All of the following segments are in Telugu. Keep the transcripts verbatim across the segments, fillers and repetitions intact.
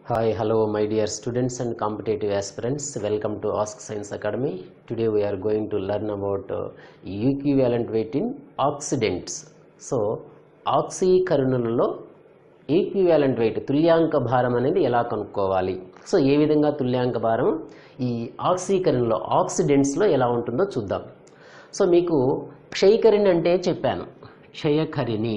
Hi, hello my dear students and competitive aspirants. Welcome to Ask Science Academy. Today we are going to learn about uh, equivalent weight in oxidants. So, ఆక్సీకరణులలో ఈక్వివాలెంట్ వెయిట్ తుల్యాంక భారం అనేది ఎలా కనుక్కోవాలి. సో ఏ విధంగా తుల్యాంక భారం ఈ ఆక్సీకరణలో ఆక్సిడెంట్స్లో ఎలా ఉంటుందో చూద్దాం. సో మీకు క్షయకరిణి అంటే చెప్పాను. క్షయకరిణి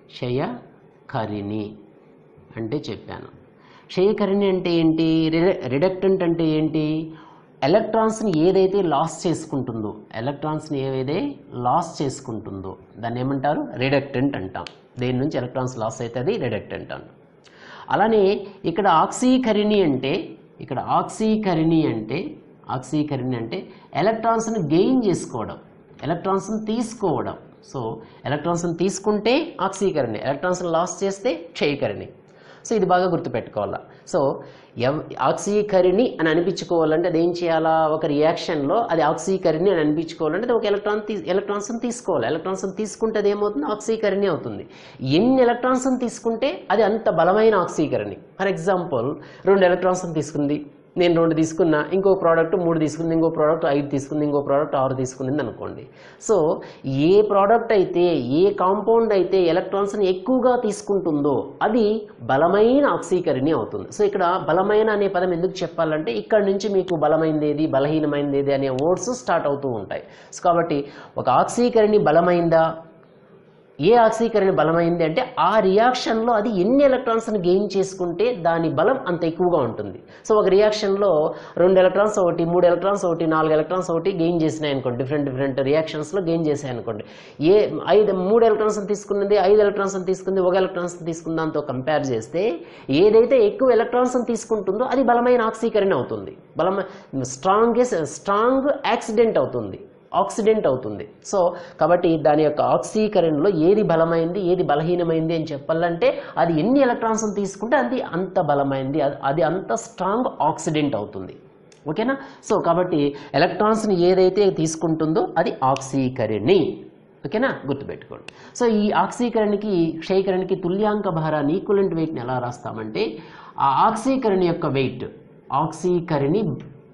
క్షయకరిణి అంటే చెప్పాను. క్షయకరిణి అంటే ఏంటి, రిడక్టెంట్ అంటే ఏంటి, ఎలక్ట్రాన్స్ని ఏదైతే లాస్ చేసుకుంటుందో ఎలక్ట్రాన్స్ని ఏదైతే లాస్ చేసుకుంటుందో దాన్ని ఏమంటారు, రిడక్టెంట్ అంటాం. దేని నుంచి ఎలక్ట్రాన్స్ లాస్ అయితే అది రిడక్టెంట్ అంటాం. అలానే ఇక్కడ ఆక్సీకరిణి అంటే ఇక్కడ ఆక్సీకరిణి అంటే ఆక్సీకరిణి అంటే ఎలక్ట్రాన్స్ని గెయిన్ చేసుకోవడం, ఎలక్ట్రాన్స్ని తీసుకోవడం. సో ఎలక్ట్రాన్స్ని తీసుకుంటే ఆక్సీకరిణి, ఎలక్ట్రాన్స్ని లాస్ చేస్తే క్షయకరిణి. సో ఇది బాగా గుర్తుపెట్టుకోవాలా. సో ఎవ్ ఆక్సీకరిణి అని అనిపించుకోవాలంటే అది ఏం చేయాలా, ఒక రియాక్షన్లో అది ఆక్సీకరిణి అని అనిపించుకోవాలంటే అది ఒక ఎలక్ట్రాన్ తీ ఎలక్ట్రాన్స్ని తీసుకోవాలి. ఎలక్ట్రాన్స్ని తీసుకుంటే అది ఏమవుతుంది, ఆక్సీకరిణి అవుతుంది. ఎన్ని ఎలక్ట్రాన్స్ని తీసుకుంటే అది అంత బలమైన ఆక్సీకరిణి. ఫర్ ఎగ్జాంపుల్ రెండు ఎలక్ట్రాన్స్ని తీసుకుంది, నేను రెండు తీసుకున్నా, ఇంకో ప్రోడక్ట్ మూడు తీసుకుంది, ఇంకో ప్రోడక్ట్ ఐదు తీసుకుంది, ఇంకో ప్రోడక్ట్ ఆరు తీసుకుంది అనుకోండి. సో ఏ ప్రోడక్ట్ అయితే ఏ కాంపౌండ్ అయితే ఎలక్ట్రాన్స్ని ఎక్కువగా తీసుకుంటుందో అది బలమైన ఆక్సీకరిణి అవుతుంది. సో ఇక్కడ బలమైన అనే పదం ఎందుకు చెప్పాలంటే ఇక్కడ నుంచి మీకు బలమైనది ఏది బలహీనమైనది ఏది అనే వర్డ్స్ స్టార్ట్ అవుతూ ఉంటాయి. సో కాబట్టి ఒక ఆక్సీకరిణి బలమైందా, ఏ ఆక్సీకరణ బలమైంది అంటే ఆ రియాక్షన్లో అది ఎన్ని ఎలక్ట్రాన్స్ని గెయిన్ చేసుకుంటే దాని బలం అంత ఎక్కువగా ఉంటుంది. సో ఒక రియాక్షన్లో రెండు ఎలక్ట్రాన్స్ ఒకటి, మూడు ఎలక్ట్రాన్స్ ఒకటి, నాలుగు ఎలక్ట్రాన్స్ ఒకటి గెయిన్ చేసినాయి అనుకోండి, డిఫరెంట్ డిఫరెంట్ రియాక్షన్స్లో గెయిన్ చేసాయి అనుకోండి. ఏ ఐదు మూడు ఎలక్ట్రాన్స్ని తీసుకున్నది, ఐదు ఎలక్ట్రాన్స్ని తీసుకుంది, ఒక ఎలక్ట్రాన్స్ని తీసుకున్న దాంతో కంపేర్ చేస్తే ఏదైతే ఎక్కువ ఎలక్ట్రాన్స్ని తీసుకుంటుందో అది బలమైన ఆక్సీకరణ అవుతుంది, బలమైన స్ట్రాంగెస్ట్ స్ట్రాంగ్ యాక్సిడెంట్ అవుతుంది, ఆక్సిడెంట్ అవుతుంది. సో కాబట్టి దాని యొక్క ఆక్సీకరణలో ఏది బలమైంది ఏది బలహీనమైంది అని చెప్పాలంటే అది ఎన్ని ఎలక్ట్రాన్స్ తీసుకుంటే అది అంత బలమైంది, అది అంత స్ట్రాంగ్ ఆక్సిడెంట్ అవుతుంది. ఓకేనా. సో కాబట్టి ఎలక్ట్రాన్స్ని ఏదైతే తీసుకుంటుందో అది ఆక్సీకరణి. ఓకేనా, గుర్తుపెట్టుకోండి. సో ఈ ఆక్సీకరణకి క్షయకరణకి తుల్యాంక భారాన్ని ఈక్వలెంట్ వెయిట్ని ఎలా రాస్తామంటే ఆ ఆక్సీకరణి యొక్క వెయిట్ ఆక్సీకరణి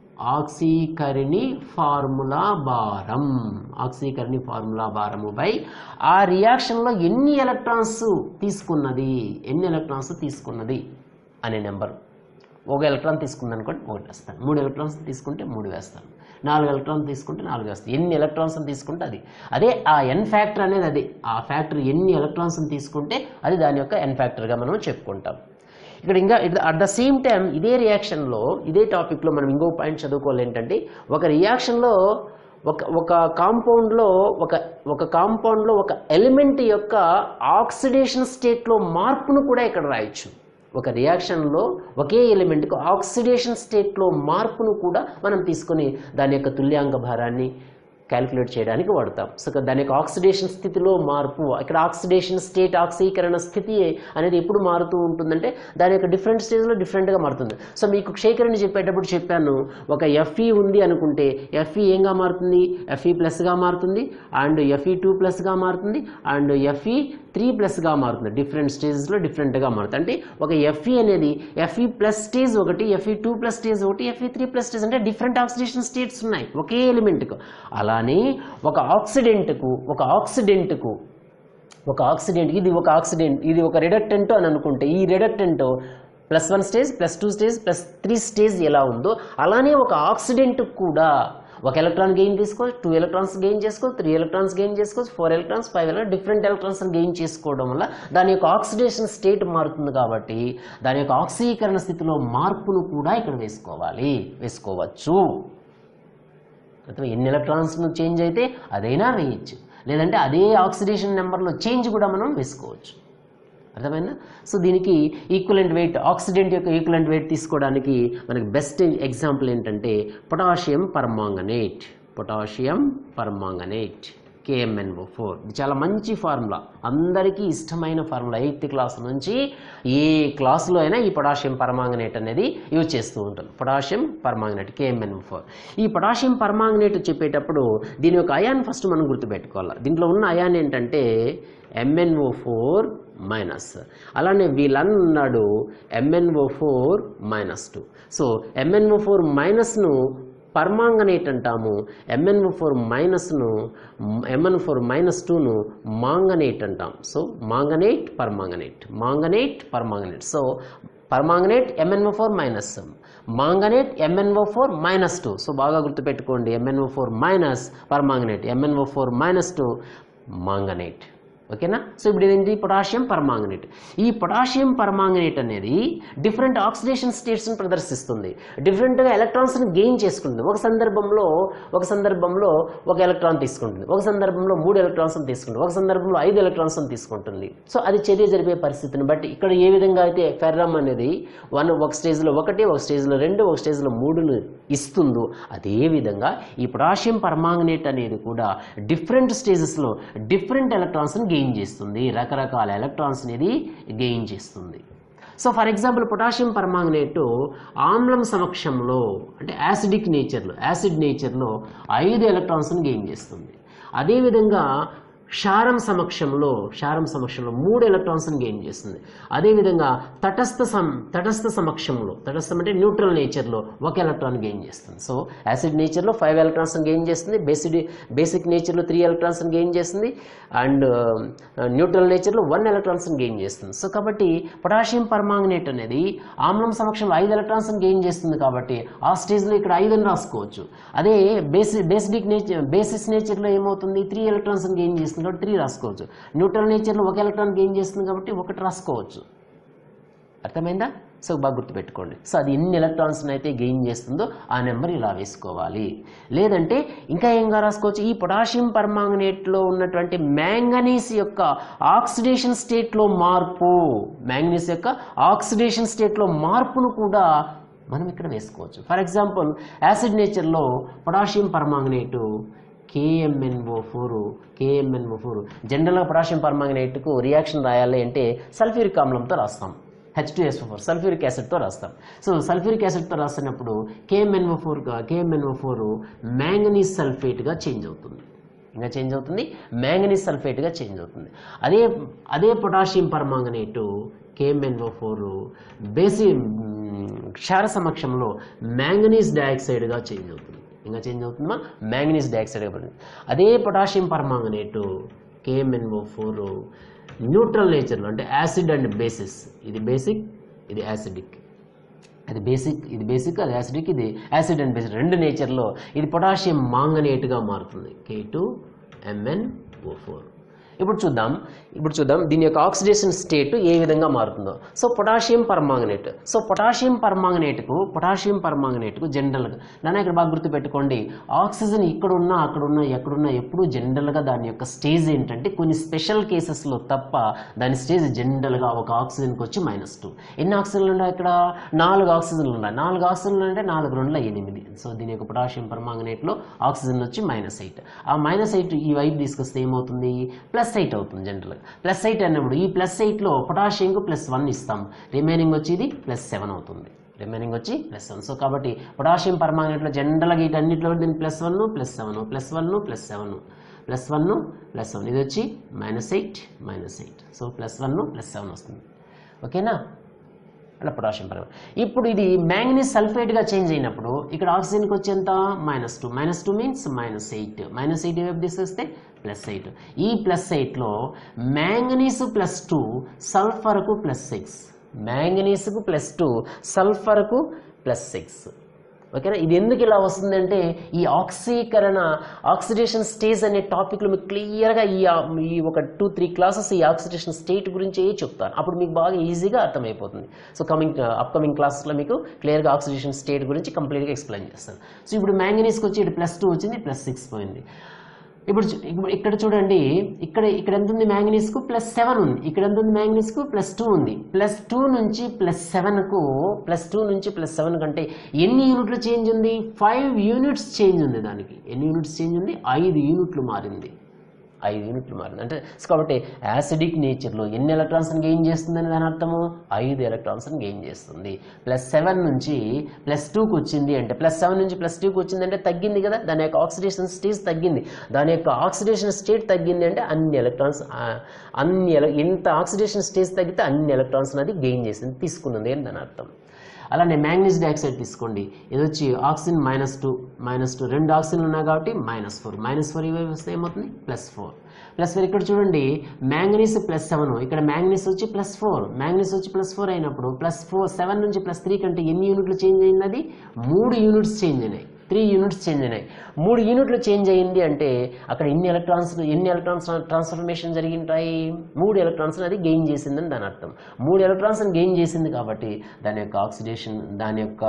ఆక్సీకరణి ఫార్ములా భారం ఆక్సీకరణి ఫార్ములా భారము బై ఆ రియాక్షన్లో ఎన్ని ఎలక్ట్రాన్స్ తీసుకున్నది ఎన్ని ఎలక్ట్రాన్స్ తీసుకున్నది అనే నెంబర్. ఒక ఎలక్ట్రాన్ తీసుకుంది అనుకోండి ఒకటి వేస్తాను, మూడు ఎలక్ట్రాన్స్ తీసుకుంటే మూడు వేస్తాను, నాలుగు ఎలక్ట్రాన్స్ తీసుకుంటే నాలుగు వేస్తాను. ఎన్ని ఎలక్ట్రాన్స్ తీసుకుంటే అది అదే ఆ ఎన్ ఫ్యాక్టర్ అనేది అది ఆ ఫ్యాక్టర్ ఎన్ని ఎలక్ట్రాన్స్ తీసుకుంటే అది దాని యొక్క ఎన్ ఫ్యాక్టర్గా మనం చెప్పుకుంటాం. ఇక్కడ ఇంకా అట్ ద సేమ్ టైం ఇదే రియాక్షన్లో ఇదే టాపిక్లో మనం ఇంకో పాయింట్ చదువుకోవాలి. ఏంటంటే ఒక రియాక్షన్లో ఒక ఒక కాంపౌండ్లో ఒక ఒక కాంపౌండ్లో ఒక ఎలిమెంట్ యొక్క ఆక్సిడేషన్ స్టేట్లో మార్పును కూడా ఇక్కడ రాయొచ్చు. ఒక రియాక్షన్లో ఒకే ఎలిమెంట్కు ఆక్సిడేషన్ స్టేట్లో మార్పును కూడా మనం తీసుకొని దాని యొక్క తుల్యాంక భారాన్ని క్యాలిక్యులేట్ చేయడానికి వాడతాం. సో దాని యొక్క ఆక్సిడేషన్ స్థితిలో మార్పు, ఇక్కడ ఆక్సిడేషన్ స్టేట్ ఆక్సీకరణ స్థితి అనేది ఎప్పుడు మారుతూ ఉంటుందంటే దాని యొక్క డిఫరెంట్ స్టేజ్లో డిఫరెంట్గా మారుతుంది. సో మీకు క్షయకరణి చెప్పేటప్పుడు చెప్పాను, ఒక ఎఫ్ఈ ఉంది అనుకుంటే ఎఫ్ఈ ఏంగా మారుతుంది, ఎఫ్ఈ ప్లస్గా మారుతుంది, అండ్ ఎఫ్ఈ టూ ప్లస్గా మారుతుంది, అండ్ ఎఫ్ఈ త్రీ ప్లస్గా మారుతుంది. డిఫరెంట్ స్టేజెస్లో డిఫరెంట్గా మారుతుంది. అంటే ఒక ఎఫ్ఈ అనేది ఎఫ్ఈ ప్లస్ స్టేజ్ ఒకటి, ఎఫ్ఈ టూ ప్లస్ స్టేజ్ ఒకటి, ఎఫ్ఈ త్రీ ప్లస్ స్టేజ్ అంటే డిఫరెంట్ ఆక్సిడేషన్ స్టేట్స్ ఉన్నాయి ఒకే ఎలిమెంట్కు. అలానే ఒక ఆక్సిడెంట్కు ఒక ఆక్సిడెంట్కు ఒక ఆక్సిడెంట్ ఇది ఒక ఆక్సిడెంట్ ఇది ఒక రిడక్టెంట్ అని అనుకుంటే ఈ reductant plus one stage plus two stage plus three stage ఎలా ఉందో అలానే ఒక ఆక్సిడెంట్ కూడా ఒక ఎలక్ట్రాన్ గెయిన్ తీసుకోవచ్చు, టూ ఎలక్ట్రాన్స్ గెయిన్ చేసుకోవచ్చు, త్రీ ఎలక్ట్రాన్స్ గెయిన్ చేసుకోవచ్చు, four electrons five electrons different electrons gain చేసుకోవడం వల్ల దాని యొక్క ఆక్సిడేషన్ స్టేట్ మారుతుంది. కాబట్టి దాని యొక్క ఆక్సీకరణ స్థితిలో మార్పును కూడా ఇక్కడ వేసుకోవాలి వేసుకోవచ్చు ఎన్ని ఎలక్ట్రాన్స్ చేంజ్ అయితే అదైనా వేయచ్చు, లేదంటే అదే ఆక్సిడేషన్ నెంబర్లో చేంజ్ కూడా మనం వేసుకోవచ్చు. అర్థమైందా. సో దీనికి ఈక్వలెంట్ వెయిట్ ఆక్సిడెంట్ యొక్క ఈక్వలెంట్ వెయిట్ తీసుకోవడానికి మనకి బెస్ట్ ఎగ్జాంపుల్ ఏంటంటే potassium permanganate potassium permanganate KMNO four. ఇది చాలా మంచి ఫార్ములా, అందరికీ ఇష్టమైన ఫార్ములా. ఎయిత్ క్లాస్ నుంచి ఏ క్లాసులో అయినా ఈ పొటాషియం పర్మాంగనేట్ అనేది యూజ్ చేస్తూ ఉంటాం. Potassium permanganate KMNO four. ఈ పొటాషియం పర్మాంగనేట్ చెప్పేటప్పుడు దీని యొక్క అయాన్ ఫస్ట్ మనం గుర్తుపెట్టుకోవాలి. దీంట్లో ఉన్న అయాన్ ఏంటంటే ఎంఎన్ఓ ఫోర్ మైనస్. అలానే వీళ్ళన్ ఉన్నాడు MNO four minus two. So MNO four మైనస్ను పర్మాంగనేట్ అంటాము, ఎంఎన్ఓ ఫోర్ మైనస్ను ఎంఎన్ ఫోర్ మైనస్ టూను మాంగనేట్ అంటాం. So manganate permanganate, manganate permanganate. So permanganate MNO four minus, manganate MNO four minus two. So బాగా గుర్తుపెట్టుకోండి, MNO four minus permanganate, MNO four minus two manganate. ఓకేనా. సో ఇప్పుడు ఇదేంటి, పొటాషియం పర్మాంగనేట్. ఈ పొటాషియం పర్మాంగనేట్ అనేది డిఫరెంట్ ఆక్సిడేషన్ స్టేట్స్ని ప్రదర్శిస్తుంది, డిఫరెంట్గా ఎలక్ట్రాన్స్ని గెయిన్ చేసుకుంటుంది. ఒక సందర్భంలో ఒక సందర్భంలో ఒక ఎలక్ట్రాన్ తీసుకుంటుంది, ఒక సందర్భంలో మూడు ఎలక్ట్రాన్స్ని తీసుకుంటుంది, ఒక సందర్భంలో ఐదు ఎలక్ట్రాన్స్ని తీసుకుంటుంది. సో అది చర్య జరిపే పరిస్థితిని బట్టి ఇక్కడ ఏ విధంగా అయితే ఫెర్రమ్ అనేది వన్ ఒక స్టేజ్లో ఒకటి, ఒక స్టేజ్లో రెండు, ఒక స్టేజ్లో మూడును ఇస్తుందో అదే విధంగా ఈ పొటాషియం పర్మాంగనేట్ అనేది కూడా డిఫరెంట్ స్టేజెస్లో డిఫరెంట్ ఎలక్ట్రాన్స్ని గెయిన్ చేస్తుంది, రకరకాల ఎలక్ట్రాన్స్ అనేది గెయిన్ చేస్తుంది. So for example potassium permanganate ఆమ్లం సమక్షంలో అంటే యాసిడిక్ నేచర్లో యాసిడ్ నేచర్లో ఐదు ఎలక్ట్రాన్స్ని గెయిన్ చేస్తుంది. అదేవిధంగా క్షారం సమక్షంలో క్షారం సమక్షంలో మూడు ఎలక్ట్రాన్స్ని గెయిన్ చేస్తుంది. అదేవిధంగా తటస్థ సం తటస్థ సమక్షంలో, తటస్థం అంటే న్యూట్రల్ నేచర్లో ఒక ఎలక్ట్రాన్ గెయిన్ చేస్తుంది. సో యాసిడ్ నేచర్లో ఫైవ్ ఎలక్ట్రాన్స్ని గెయిన్ చేస్తుంది, బేసిడ్ బేసిక్ నేచర్లో త్రీ ఎలక్ట్రాన్స్ని గెయిన్ చేస్తుంది, అండ్ న్యూట్రల్ నేచర్లో వన్ ఎలక్ట్రాన్స్ని గెయిన్ చేస్తుంది. సో కాబట్టి పొటాషియం పర్మాంగనేట్ అనేది ఆమ్లం సమక్షంలో ఐదు ఎలక్ట్రాన్స్ని గెయిన్ చేస్తుంది కాబట్టి ఆ స్టేజ్లో ఇక్కడ ఐదుని రాసుకోవచ్చు. అదే బేసి బేసిక్ నేచర్ బేసిస్ నేచర్లో ఏమవుతుంది, త్రీ ఎలక్ట్రాన్స్ని గెయిన్ చేస్తుంది కాబట్టి త్రీ రాసుకోవచ్చు. న్యూట్రల్ నేచర్లో ఒక ఎలక్ట్రాన్ గెయిన్ చేస్తుంది కాబట్టి ఒకటి రాసుకోవచ్చు. అర్థమైందా? సో బాగా గుర్తుపెట్టుకోండి. సో అది ఎన్ని ఎలక్ట్రాన్స్ అయితే గెయిన్ చేస్తుందో ఆ నెంబర్ ఇలా వేసుకోవాలి. లేదంటే ఇంకా ఏంగా రాసుకోవచ్చు, ఈ పొటాషియం పర్మాంగనేట్లో ఉన్నటువంటి మ్యాంగనీస్ యొక్క ఆక్సిడేషన్ స్టేట్లో మార్పు, మ్యాంగనీస్ యొక్క ఆక్సిడేషన్ స్టేట్లో మార్పును కూడా మనం ఇక్కడ వేసుకోవచ్చు. ఫర్ ఎగ్జాంపుల్ యాసిడ్ నేచర్లో potassium permanganate KMNO four KMNO four జనరల్గా పొటాషియం పర్మాంగనేట్కు రియాక్షన్ రాయాలి అంటే సల్ఫ్యూరిక్ ఆమ్లంతో రాస్తాం, H two S O four sulphuric యాసిడ్తో రాస్తాం. సో సల్ఫ్యూరిక్ యాసిడ్తో రాస్తున్నప్పుడు KMNO four KMNO four manganese సల్ఫేట్గా చేంజ్ అవుతుంది. ఇంకా చేంజ్ అవుతుంది, మ్యాంగనీస్ సల్ఫేట్గా చేంజ్ అవుతుంది. అదే అదే పొటాషియం పర్మాంగనేటు కేఎంఎన్ఓ ఫోర్ బేసి క్షార సమక్షంలో మ్యాంగనీస్ డయాక్సైడ్గా చేంజ్ అవుతుంది. ఇంకా చేంజ్ అవుతుందా, మ్యాంగనీస్ డయాక్సైడ్గా పడుతుంది. అదే potassium permanganate KMNO four neutral నేచర్లో అంటే యాసిడ్ అండ్ బేసిస్, ఇది బేసిక్ ఇది యాసిడిక్, అది బేసిక్ ఇది బేసిక్ అది యాసిడిక్, ఇది యాసిడ్ అండ్ బేసిక్ రెండు నేచర్లో ఇది పొటాషియం మాంగనేట్గా మారుతుంది, K two MN O four. ఇప్పుడు చూద్దాం ఇప్పుడు చూద్దాం దీని యొక్క ఆక్సిడేషన్ స్టేట్ ఏ విధంగా మారుతుందో. So potassium permanganate so potassium పర్మాంగనేట్కు పొటాషియం పర్మాంగనేట్కు జనరల్గా నాన్న ఇక్కడ బాగా గుర్తుపెట్టుకోండి, ఆక్సిజన్ ఇక్కడ ఉన్నా అక్కడ ఉన్నా ఎక్కడున్నా ఎప్పుడు జనరల్గా దాని యొక్క స్టేజ్ ఏంటంటే కొన్ని స్పెషల్ కేసెస్లో తప్ప దాని స్టేజ్ జనరల్గా ఒక ఆక్సిజన్కి వచ్చి మైనస్ టూ. ఎన్ని ఆక్సిజన్లు ఉన్నాయి ఇక్కడ, నాలుగు ఆక్సిజన్లు ఉన్నాయి. నాలుగు ఆక్సిజన్లు అంటే నాలుగు రెండుల ఎనిమిది. సో దీని యొక్క పొటాషియం పర్మాంగనేట్లో ఆక్సిజన్ వచ్చి మైనస్ ఎయిట్. ఆ మైనస్ ఎయిట్ ఈ వైపు తీసుకొస్తే ఏమవుతుంది, ప్లస్ ఎయిట్ అవుతుంది. జనరల్గా ప్లస్ ఎయిట్ అన్నప్పుడు ఈ ప్లస్ ఎయిట్లో పొటాషియంకు ప్లస్ వన్ ఇస్తాం, రిమైనింగ్ వచ్చి ఇది ప్లస్ సెవెన్ అవుతుంది, రిమైనింగ్ వచ్చి ప్లస్ సెవెన్. సో కాబట్టి పొటాషియం పర్మాంగనేట్లో జనరల్గా వీటన్నిటిలో దీని plus one plus seven plus one plus seven plus one plus seven, ఇది వచ్చి minus eight minus eight. So plus one plus seven వస్తుంది. ఓకేనా, అలా పొటాషియం పర్మాంగనేట్. ఇప్పుడు ఇది మ్యాంగనీస్ సల్ఫేట్గా చేంజ్ అయినప్పుడు ఇక్కడ ఆక్సిజన్కి వచ్చేంత minus two minus two means minus eight minus eight వైపు తీసుకొస్తే ప్లస్ ఎయిట్. ఈ ప్లస్ ఎయిట్లో మ్యాంగనీస్ ప్లస్ టూ సల్ఫర్కు ప్లస్ సిక్స్, మ్యాంగనీస్కు ప్లస్ టూ సల్ఫర్కు ప్లస్ సిక్స్. ఓకేనా, ఇది ఎందుకు ఇలా వస్తుందంటే ఈ ఆక్సీకరణ ఆక్సిడేషన్ స్టేజ్ అనే టాపిక్లో మీకు క్లియర్గా ఈ ఈ ఒక టూ త్రీ క్లాసెస్ ఈ ఆక్సిడేషన్ స్టేట్ గురించి చెప్తాను, అప్పుడు మీకు బాగా ఈజీగా అర్థమైపోతుంది. సో కమింగ్ అప్కమింగ్ క్లాసెస్లో మీకు క్లియర్గా ఆక్సిడేషన్ స్టేట్ గురించి కంప్లీట్గా ఎక్స్ప్లెయిన్ చేస్తాను. సో ఇప్పుడు మ్యాంగనీస్కి వచ్చి ఇటు ప్లస్ టూ వచ్చింది, ప్లస్ సిక్స్ పోయింది. ఇప్పుడు ఇక్కడ చూడండి, ఇక్కడ ఇక్కడ ఎంత ఉంది మ్యాంగనీస్కు ప్లస్ సెవెన్ ఉంది, ఇక్కడ ఎంత ఉంది మ్యాంగనీస్కు ప్లస్ టూ ఉంది. ప్లస్ టూ నుంచి ప్లస్ సెవెన్కు ప్లస్ టూ నుంచి ప్లస్ సెవెన్ కంటే ఎన్ని యూనిట్లు చేంజ్ ఉంది, ఫైవ్ యూనిట్స్ చేంజ్ ఉంది. దానికి ఎన్ని యూనిట్స్ చేంజ్ ఉంది, ఐదు యూనిట్లు మారింది. ఐదు యూనిట్లు మారింది అంటే కాబట్టి యాసిడిక్ నేచర్లో ఎన్ని ఎలక్ట్రాన్స్ని గెయిన్ చేస్తుందని దాని అర్థము ఐదు ఎలక్ట్రాన్స్ని గెయిన్ చేస్తుంది. ప్లస్ సెవెన్ నుంచి ప్లస్ టూకి వచ్చింది అంటే ప్లస్ సెవెన్ నుంచి ప్లస్ టూకి వచ్చింది అంటే తగ్గింది కదా, దాని యొక్క ఆక్సిడేషన్ స్టేజ్ తగ్గింది. దాని యొక్క ఆక్సిడేషన్ స్టేట్ తగ్గింది అంటే అన్ని ఎలక్ట్రాన్స్ అన్ని ఎంత ఆక్సిడేషన్ స్టేజ్ తగ్గితే అన్ని ఎలక్ట్రాన్స్ అది గెయిన్ చేసింది తీసుకున్నది అని దాని అర్థం. అలానే మ్యాంగనీస్ డైఆక్సైడ్ తీసుకోండి, ఇది వచ్చి oxygen minus two minus two రెండు ఆక్సిజన్లు ఉన్నాయి కాబట్టి మైనస్ ఫోర్ మైనస్ ఫోర్ ఇవి వస్తే ఏమవుతుంది ప్లస్ ఫోర్ ప్లస్ ఫోర్. ఇక్కడ చూడండి మ్యాంగనీస్ ప్లస్ సెవెన్, ఇక్కడ మ్యాంగనీస్ వచ్చి ప్లస్ ఫోర్ మ్యాంగనీస్ వచ్చి ప్లస్ ఫోర్ అయినప్పుడు ప్లస్ ఫోర్ సెవెన్ నుంచి ప్లస్ త్రీ కంటే ఎన్ని యూనిట్లు చేంజ్ అయింది, మూడు యూనిట్స్ చేంజ్ అయినాయి, త్రీ యూనిట్స్ చేంజ్ అయినాయి. మూడు యూనిట్లు చేంజ్ అయ్యింది అంటే అక్కడ ఎన్ని ఎలక్ట్రాన్స్ ఎన్ని ఎలక్ట్రాన్స్ ట్రాన్స్ఫర్మేషన్ జరిగింటాయి, మూడు ఎలక్ట్రాన్స్ అది గెయిన్ చేసిందని దాని అర్థం. మూడు ఎలక్ట్రాన్స్ గెయిన్ చేసింది కాబట్టి దాని యొక్క ఆక్సిడేషన్ దాని యొక్క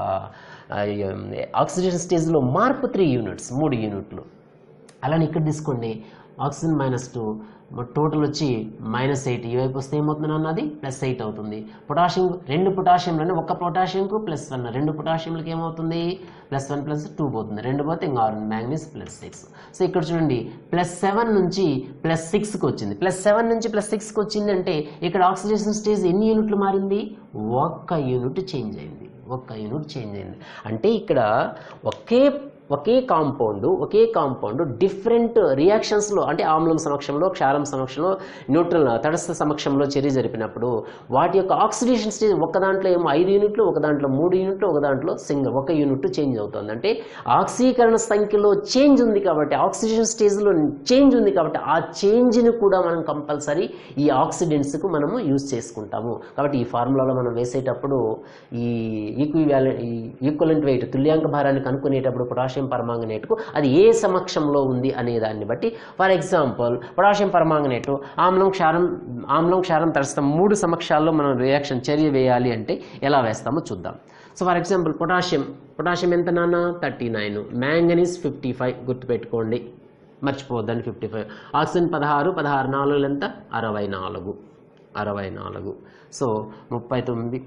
ఆక్సిడేషన్ స్టేజ్లో మార్పు త్రీ యూనిట్స్ మూడు యూనిట్లు. అలానే ఇక్కడ తీసుకోండి ఆక్సిజన్ మైనస్ టూ టోటల్ వచ్చి మైనస్ ఎయిట్, ఈ వైపు వస్తే ఏమవుతుంది అన్నది ప్లస్ ఎయిట్ అవుతుంది. పొటాషియం రెండు పొటాషియంలోనే ఒక పొటాషియంకు ప్లస్ వన్, రెండు పొటాషియంలకి ఏమవుతుంది ప్లస్ వన్ ప్లస్ టూ పోతుంది, రెండు పోతే ఇంకా ఆరు మ్యాంగనీస్ ప్లస్ సిక్స్. సో ఇక్కడ చూడండి ప్లస్ సెవెన్ నుంచి ప్లస్ సిక్స్కి వచ్చింది, ప్లస్ సెవెన్ నుంచి ప్లస్ సిక్స్కి వచ్చింది అంటే ఇక్కడ ఆక్సిడేషన్ స్టేజ్ ఎన్ని యూనిట్లు మారింది, ఒక్క యూనిట్ చేంజ్ అయింది, ఒక్క యూనిట్ చేంజ్ అయింది. అంటే ఇక్కడ ఒకే ఒకే కాంపౌండ్ ఒకే కాంపౌండ్ డిఫరెంట్ రియాక్షన్స్లో అంటే ఆమ్లం సమక్షంలో క్షారం సమక్షంలో న్యూట్రల్ తటస్థ సమక్షంలో చర్య జరిపినప్పుడు వాటి యొక్క ఆక్సిడేషన్ స్టేజ్ ఒక దాంట్లో ఏమో ఐదు యూనిట్లు, ఒక దాంట్లో మూడు యూనిట్లు, ఒక దాంట్లో సింగిల్ ఒక యూనిట్ చేంజ్ అవుతుంది. అంటే ఆక్సీకరణ సంఖ్యలో చేంజ్ ఉంది కాబట్టి ఆక్సిజన్ స్టేజ్లో చేంజ్ ఉంది కాబట్టి ఆ చేంజ్ని కూడా మనం కంపల్సరీ ఈ ఆక్సిడెంట్స్కు మనము యూజ్ చేసుకుంటాము. కాబట్టి ఈ ఫార్ములాలో మనం వేసేటప్పుడు ఈ ఈక్వివాలెంట్ ఈ ఈక్వలెంట్ వెయిట్ తుల్యాంక భారాన్ని కనుక్కునేటప్పుడు పొటాషియం పరమాంగనేట్కు అది ఏ సమక్షంలో ఉంది అనే దాన్ని బట్టి, ఫర్ ఎగ్జాంపుల్ పొటాషియం పరమాంగనేటు ఆమ్లం క్షారం ఆమ్లం క్షారం తటస్థం మూడు సమక్షాల్లో మనం రియాక్షన్ చర్య వేయాలి అంటే ఎలా వేస్తామో చూద్దాం. So for example potassium potassium ఎంత నాన్న thirty nine manganese fifty five గుర్తుపెట్టుకోండి మర్చిపోవద్దండి ఫిఫ్టీ ఫైవ్ ఆక్సిజన్ పదహారు పదహారు నాలుగు ఎంత అరవై నాలుగు అరవై నాలుగు సో ముప్పై తొమ్మిది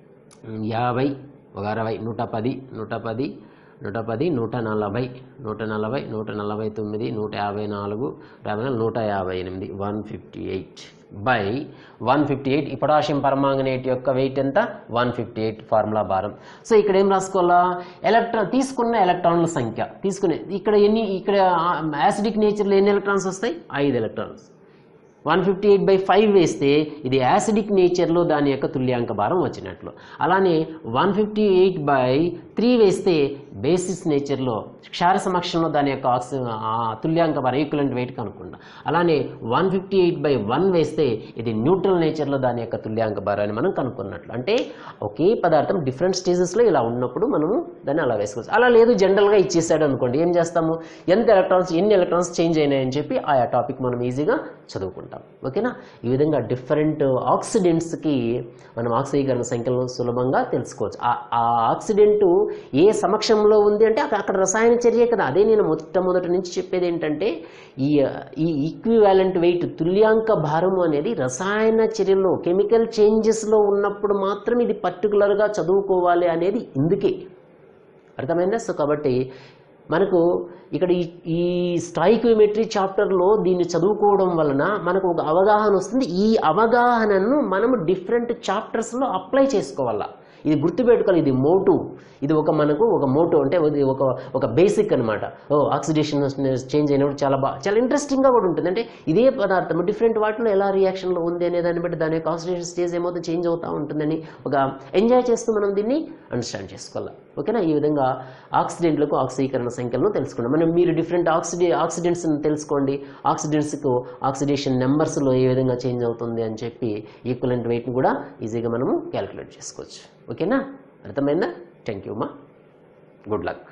యాభై ఒక అరవై నూట పది నూట పది నూట పది నూట నలభై నూట నలభై నూట నలభై తొమ్మిది నూట యాభై నాలుగు యాభై నాలుగు నూట యాభై ఎనిమిది one fifty eight by one fifty eight ఈ పొటాషియం పరమాంగనేట్ యొక్క వెయిట్ ఎంత వన్ ఫిఫ్టీ ఎయిట్ ఫార్ములా భారం. సో ఇక్కడ ఏం రాసుకోవాలా ఎలక్ట్రాన్ తీసుకున్న ఎలక్ట్రాన్ల సంఖ్య తీసుకునే ఇక్కడ ఎన్ని ఇక్కడ యాసిడిక్ నేచర్లో ఎన్ని ఎలక్ట్రాన్స్ వస్తాయి ఐదు electrons one fifty eight by five వేస్తే ఇది యాసిడిక్ నేచర్లో దాని యొక్క తుల్యాంక భారం వచ్చినట్లు. అలానే one fifty eight by three వేస్తే బేసిస్ నేచర్లో క్షార సమక్షంలో దాని యొక్క ఆక్సి తుల్యాంక భారం ఈక్వలెంట్ వెయిట్ కనుక్కుంటాం. అలానే one fifty eight by one వేస్తే ఇది న్యూట్రల్ నేచర్లో దాని యొక్క తుల్యాంక భారాన్ని మనం కనుక్కున్నట్లు. అంటే ఒకే పదార్థం డిఫరెంట్ స్టేజెస్లో ఇలా ఉన్నప్పుడు మనము దాన్ని అలా వేసుకోవచ్చు. అలా లేదు జనరల్గా ఇచ్చేసాడు అనుకోండి ఏం చేస్తాము ఎంత ఎలక్ట్రాన్స్ ఎన్ని ఎలక్ట్రాన్స్ చేంజ్ అయినాయని చెప్పి ఆయా టాపిక్ మనం ఈజీగా చదువుకుంటాం. ఓకేనా, ఈ విధంగా డిఫరెంట్ ఆక్సిడెంట్స్కి మనం ఆక్సీకరణ సంఖ్యలను సులభంగా తెలుసుకోవచ్చు. ఆ ఆక్సిడెంట్ ఏ సమక్షంలో ఉంది అంటే అక్కడ రసాయన చర్య కదా. అదే నేను మొట్టమొదటి నుంచి చెప్పేది ఏంటంటే ఈ ఈ ఈక్వివాలెంట్ వెయిట్ తుల్యాంక భారము అనేది రసాయన చర్యలో కెమికల్ చేంజెస్లో ఉన్నప్పుడు మాత్రం ఇది పర్టికులర్గా చదువుకోవాలి అనేది ఇందుకే అర్థమైందా. సో కాబట్టి మనకు ఇక్కడ ఈ ఈ స్టాయికియోమెట్రీ చాప్టర్లో దీన్ని చదువుకోవడం వలన మనకు ఒక అవగాహన వస్తుంది. ఈ అవగాహనను మనము డిఫరెంట్ చాప్టర్స్లో అప్లై చేసుకోవాలా. ఇది గుర్తుపెట్టుకోవాలి, ఇది మోటు, ఇది ఒక మనకు ఒక మోటో అంటే ఒక ఒక బేసిక్ అనమాట. ఓ ఆక్సిడేషన్ చేంజ్ అయినప్పుడు చాలా బాగా చాలా ఇంట్రెస్టింగ్గా కూడా ఉంటుంది. అంటే ఇదే పదార్థం డిఫరెంట్ వాటిలో ఎలా రియాక్షన్లో ఉంది అనే దాన్ని బట్టి దాని యొక్క ఆక్సిడేషన్ స్టేజ్ ఏమవుతుంది చేంజ్ అవుతూ ఉంటుందని ఒక ఎంజాయ్ చేస్తూ మనం దీన్ని అండర్స్టాండ్ చేసుకోవాలి. ఓకేనా, ఈ విధంగా ఆక్సిడెంట్లకు ఆక్సీకరణ సంఖ్యలను తెలుసుకున్నాం మనం. మీరు డిఫరెంట్ ఆక్సిడే ఆక్సిడెంట్స్ని తెలుసుకోండి, ఆక్సిడెంట్స్కు ఆక్సిడేషన్ నెంబర్స్లో ఏ విధంగా చేంజ్ అవుతుంది అని చెప్పి ఈక్వలెంట్ వెయిట్ని కూడా ఈజీగా మనము క్యాలిక్యులేట్ చేసుకోవచ్చు. ఓకేనా, అర్థమైందా? థ్యాంక్ యూ అమ్మా, గుడ్ లక్.